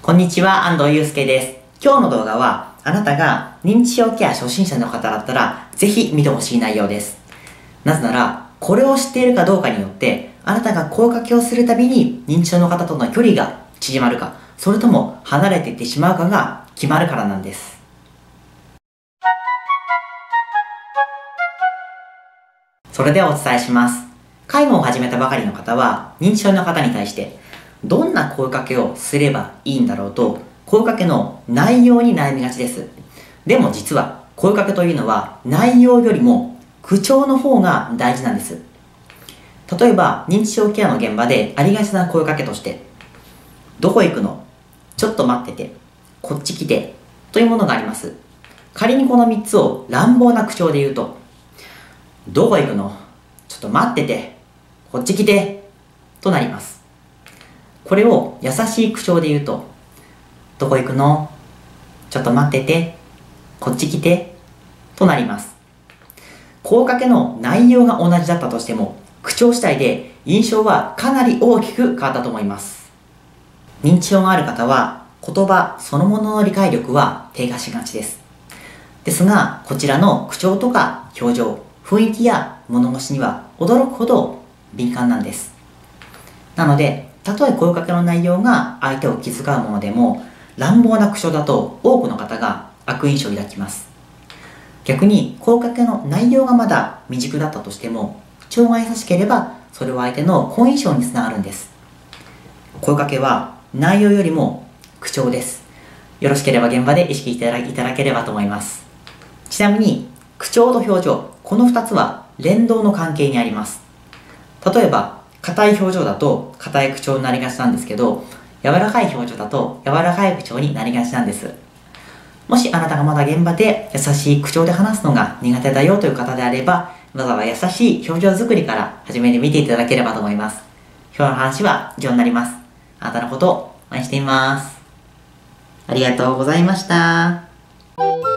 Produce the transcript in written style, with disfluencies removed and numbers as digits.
こんにちは、安藤祐介です。今日の動画は、あなたが認知症ケア初心者の方だったら、ぜひ見てほしい内容です。なぜなら、これを知っているかどうかによって、あなたが声かけをするたびに認知症の方との距離が縮まるか、それとも離れていってしまうかが決まるからなんです。それではお伝えします。介護を始めたばかりの方は、認知症の方に対して、どんな声かけをすればいいんだろうと、声かけの内容に悩みがちです。でも実は、声かけというのは内容よりも口調の方が大事なんです。例えば、認知症ケアの現場でありがちな声かけとして、どこ行くの？ちょっと待ってて。こっち来て。というものがあります。仮にこの3つを乱暴な口調で言うと、どこ行くの？ちょっと待ってて。こっち来て。となります。これを優しい口調で言うと、どこ行くの？ちょっと待ってて。こっち来て。となります。声かけの内容が同じだったとしても、口調次第で印象はかなり大きく変わったと思います。認知症がある方は、言葉そのものの理解力は低下しがちです。ですが、こちらの口調とか表情、雰囲気や物腰には驚くほど敏感なんです。なので、たとえ声かけの内容が相手を気遣うものでも、乱暴な口調だと多くの方が悪印象を抱きます。逆に声かけの内容がまだ未熟だったとしても、口調が優しければそれは相手の好印象につながるんです。声かけは内容よりも口調です。よろしければ現場で意識いただければと思います。ちなみに口調と表情、この2つは連動の関係にあります。例えば硬い表情だと硬い口調になりがちなんですけど、柔らかい表情だと柔らかい口調になりがちなんです。もしあなたがまだ現場で優しい口調で話すのが苦手だよという方であれば、まずは優しい表情作りから始めてみていただければと思います。今日の話は以上になります。あなたのことを応援しています。ありがとうございました。